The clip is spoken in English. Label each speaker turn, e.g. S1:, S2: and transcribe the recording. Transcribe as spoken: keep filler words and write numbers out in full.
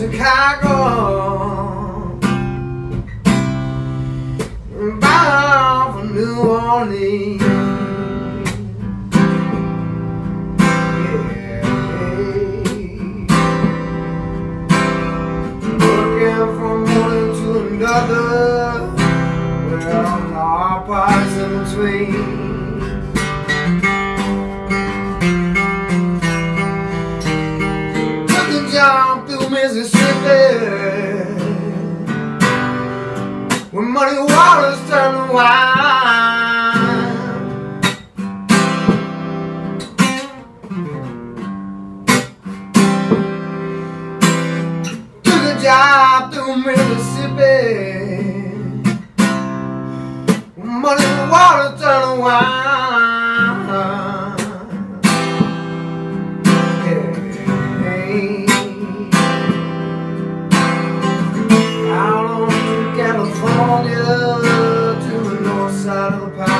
S1: Chicago, bound for New Orleans. Yeah. Working from one to another, well, our parts in between. Down through Mississippi, when muddy waters turn to wine. Took a job through Mississippi, when muddy waters turn to wine. California to the north side of the pine.